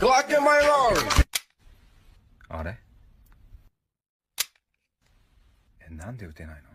Glock in my arm! あれなんで撃てないの？